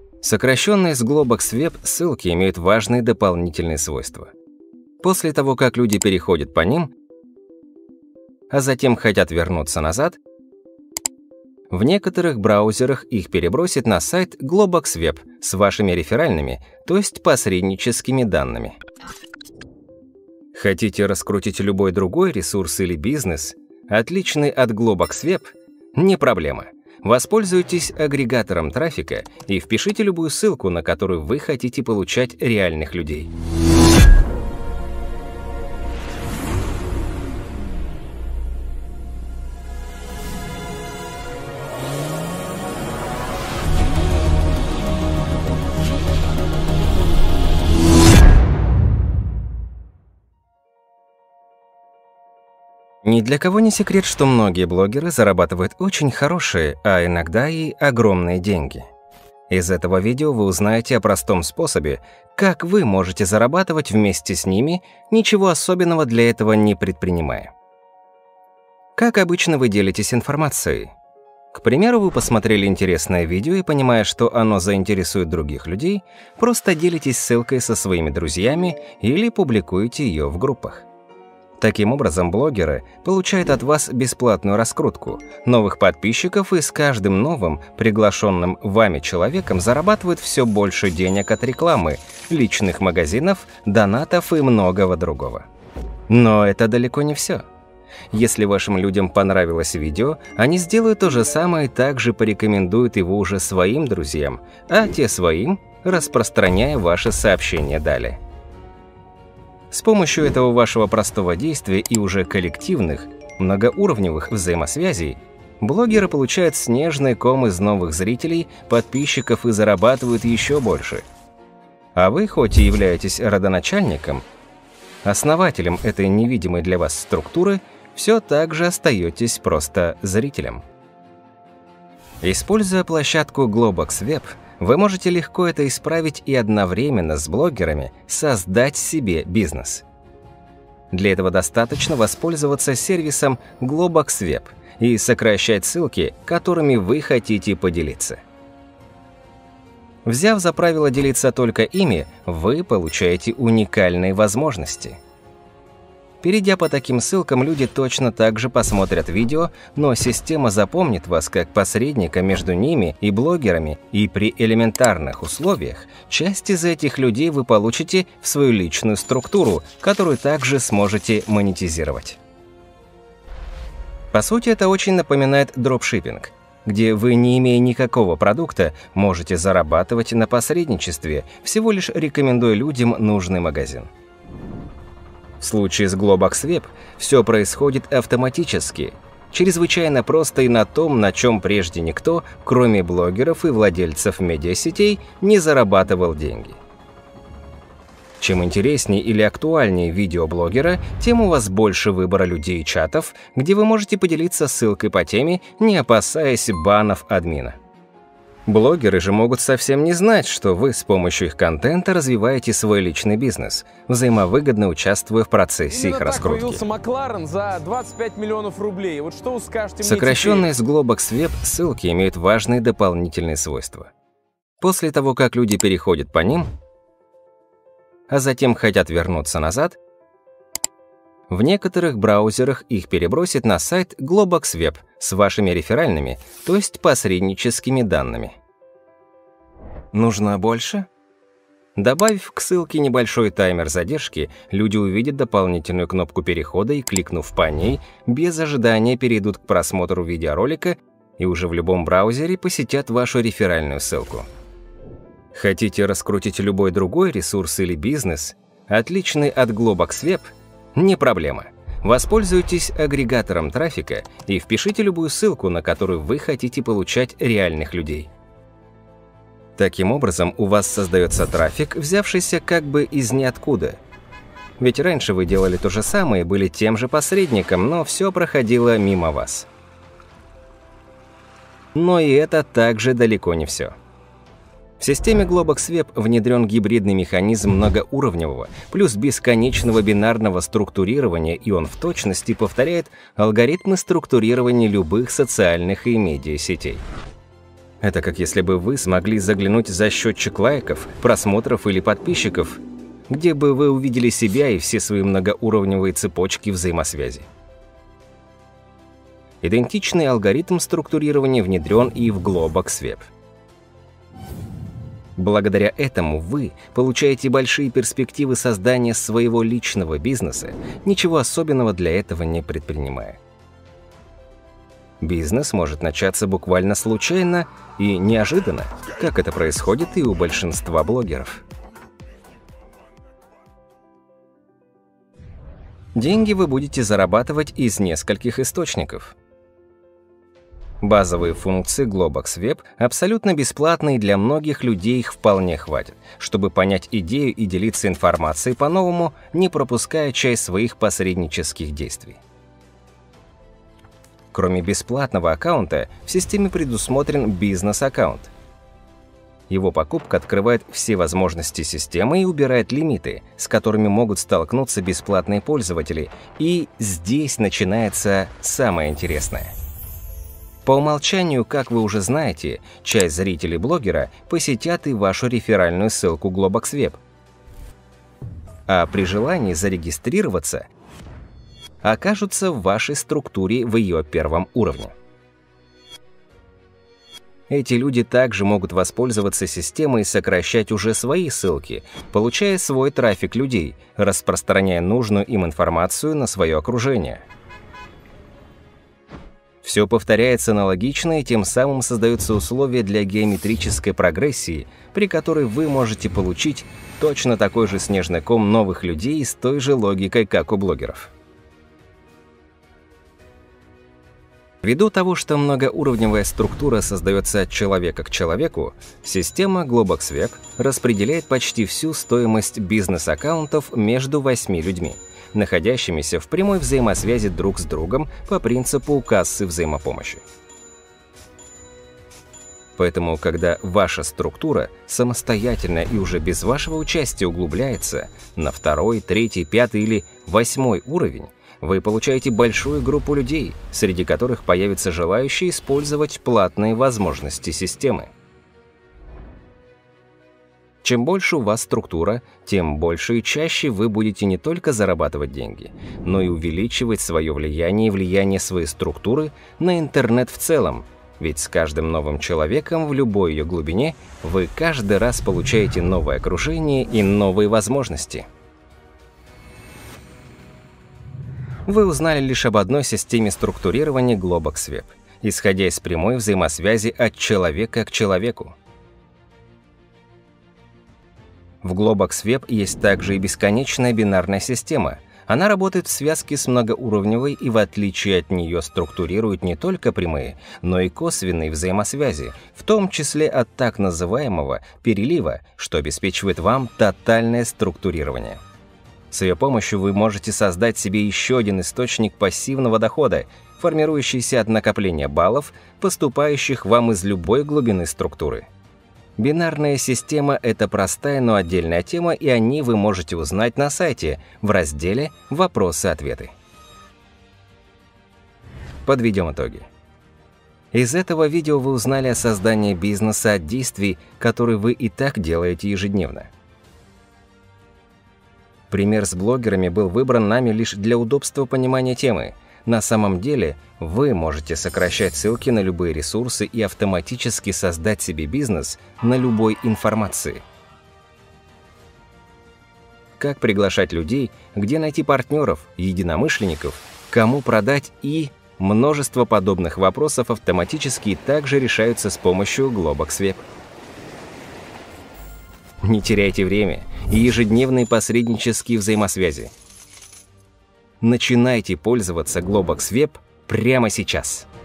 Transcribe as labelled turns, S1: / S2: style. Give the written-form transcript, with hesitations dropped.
S1: Сокращенные с Globox Web ссылки имеют важные дополнительные свойства. После того, как люди переходят по ним, а затем хотят вернуться назад, в некоторых браузерах их перебросит на сайт Globox Web с вашими реферальными, то есть посредническими данными. Хотите раскрутить любой другой ресурс или бизнес, отличный от Globox Web? Не проблема. Воспользуйтесь агрегатором трафика и впишите любую ссылку, на которую вы хотите получать реальных людей. Ни для кого не секрет, что многие блогеры зарабатывают очень хорошие, а иногда и огромные деньги. Из этого видео вы узнаете о простом способе, как вы можете зарабатывать вместе с ними, ничего особенного для этого не предпринимая. Как обычно вы делитесь информацией? К примеру, вы посмотрели интересное видео и, понимая, что оно заинтересует других людей, просто делитесь ссылкой со своими друзьями или публикуете ее в группах. Таким образом, блогеры получают от вас бесплатную раскрутку, новых подписчиков и с каждым новым, приглашенным вами человеком зарабатывают все больше денег от рекламы, личных магазинов, донатов и многого другого. Но это далеко не все. Если вашим людям понравилось видео, они сделают то же самое и также порекомендуют его уже своим друзьям, а те своим, распространяя ваши сообщения далее. С помощью этого вашего простого действия и уже коллективных, многоуровневых взаимосвязей, блогеры получают снежный ком из новых зрителей, подписчиков и зарабатывают еще больше. А вы, хоть и являетесь родоначальником, основателем этой невидимой для вас структуры, все так же остаетесь просто зрителем. Используя площадку Globox Web, вы можете легко это исправить и одновременно с блогерами создать себе бизнес. Для этого достаточно воспользоваться сервисом Globox Web и сокращать ссылки, которыми вы хотите поделиться. Взяв за правило делиться только ими, вы получаете уникальные возможности. Перейдя по таким ссылкам, люди точно так же посмотрят видео, но система запомнит вас как посредника между ними и блогерами, и при элементарных условиях часть из этих людей вы получите в свою личную структуру, которую также сможете монетизировать. По сути, это очень напоминает дропшиппинг, где вы, не имея никакого продукта, можете зарабатывать на посредничестве, всего лишь рекомендуя людям нужный магазин. В случае с Globox Web все происходит автоматически, чрезвычайно просто и на том, на чем прежде никто, кроме блогеров и владельцев медиасетей, не зарабатывал деньги. Чем интереснее или актуальнее видео блогера, тем у вас больше выбора людей и чатов, где вы можете поделиться ссылкой по теме, не опасаясь банов админа. Блогеры же могут совсем не знать, что вы с помощью их контента развиваете свой личный бизнес, взаимовыгодно участвуя в процессе их раскрутки.
S2: Появился Макларен за 25 миллионов рублей. Вот что вы скажете мне
S1: Сокращенные с Globox Web ссылки имеют важные дополнительные свойства. После того, как люди переходят по ним, а затем хотят вернуться назад, в некоторых браузерах их перебросит на сайт Globox Web с вашими реферальными, то есть посредническими данными. Нужно больше? Добавив к ссылке небольшой таймер задержки, люди увидят дополнительную кнопку перехода и, кликнув по ней, без ожидания перейдут к просмотру видеоролика и уже в любом браузере посетят вашу реферальную ссылку. Хотите раскрутить любой другой ресурс или бизнес, отличный от Globox Web? Не проблема. Воспользуйтесь агрегатором трафика и впишите любую ссылку, на которую вы хотите получать реальных людей. Таким образом, у вас создается трафик, взявшийся как бы из ниоткуда. Ведь раньше вы делали то же самое и были тем же посредником, но все проходило мимо вас. Но и это также далеко не все. В системе Globox Web внедрен гибридный механизм многоуровневого плюс бесконечного бинарного структурирования, и он в точности повторяет алгоритмы структурирования любых социальных и медиасетей. Это как если бы вы смогли заглянуть за счетчик лайков, просмотров или подписчиков, где бы вы увидели себя и все свои многоуровневые цепочки взаимосвязи. Идентичный алгоритм структурирования внедрен и в Globox Web. Благодаря этому вы получаете большие перспективы создания своего личного бизнеса, ничего особенного для этого не предпринимая. Бизнес может начаться буквально случайно и неожиданно, как это происходит и у большинства блогеров. Деньги вы будете зарабатывать из нескольких источников. Базовые функции Globox Web абсолютно бесплатны, и для многих людей их вполне хватит, чтобы понять идею и делиться информацией по-новому, не пропуская часть своих посреднических действий. Кроме бесплатного аккаунта, в системе предусмотрен бизнес-аккаунт. Его покупка открывает все возможности системы и убирает лимиты, с которыми могут столкнуться бесплатные пользователи, и здесь начинается самое интересное. По умолчанию, как вы уже знаете, часть зрителей блогера посетят и вашу реферальную ссылку Globox Web. А при желании зарегистрироваться окажутся в вашей структуре в ее первом уровне. Эти люди также могут воспользоваться системой и сокращать уже свои ссылки, получая свой трафик людей, распространяя нужную им информацию на свое окружение. Все повторяется аналогично, и тем самым создаются условия для геометрической прогрессии, при которой вы можете получить точно такой же снежный ком новых людей с той же логикой, как у блогеров. Ввиду того, что многоуровневая структура создается от человека к человеку, система Globox Web распределяет почти всю стоимость бизнес-аккаунтов между 8 людьми, находящимися в прямой взаимосвязи друг с другом по принципу кассы взаимопомощи. Поэтому, когда ваша структура самостоятельно и уже без вашего участия углубляется на 2, 3, 5 или 8 уровень, вы получаете большую группу людей, среди которых появятся желающие использовать платные возможности системы. Чем больше у вас структура, тем больше и чаще вы будете не только зарабатывать деньги, но и увеличивать свое влияние и влияние своей структуры на интернет в целом, ведь с каждым новым человеком в любой ее глубине вы каждый раз получаете новое окружение и новые возможности. Вы узнали лишь об одной системе структурирования Globox Web, исходя из прямой взаимосвязи от человека к человеку. В Globox Web есть также и бесконечная бинарная система. Она работает в связке с многоуровневой и, в отличие от нее, структурирует не только прямые, но и косвенные взаимосвязи, в том числе от так называемого перелива, что обеспечивает вам тотальное структурирование. С ее помощью вы можете создать себе еще один источник пассивного дохода, формирующийся от накопления баллов, поступающих вам из любой глубины структуры. Бинарная система – это простая, но отдельная тема, и о ней вы можете узнать на сайте в разделе «Вопросы-ответы». Подведем итоги. Из этого видео вы узнали о создании бизнеса от действий, которые вы и так делаете ежедневно. Пример с блогерами был выбран нами лишь для удобства понимания темы. На самом деле, вы можете сокращать ссылки на любые ресурсы и автоматически создать себе бизнес на любой информации. Как приглашать людей, где найти партнеров, единомышленников, кому продать и множество подобных вопросов автоматически также решаются с помощью Globox Web. Не теряйте время и ежедневные посреднические взаимосвязи. Начинайте пользоваться Globox Web прямо сейчас.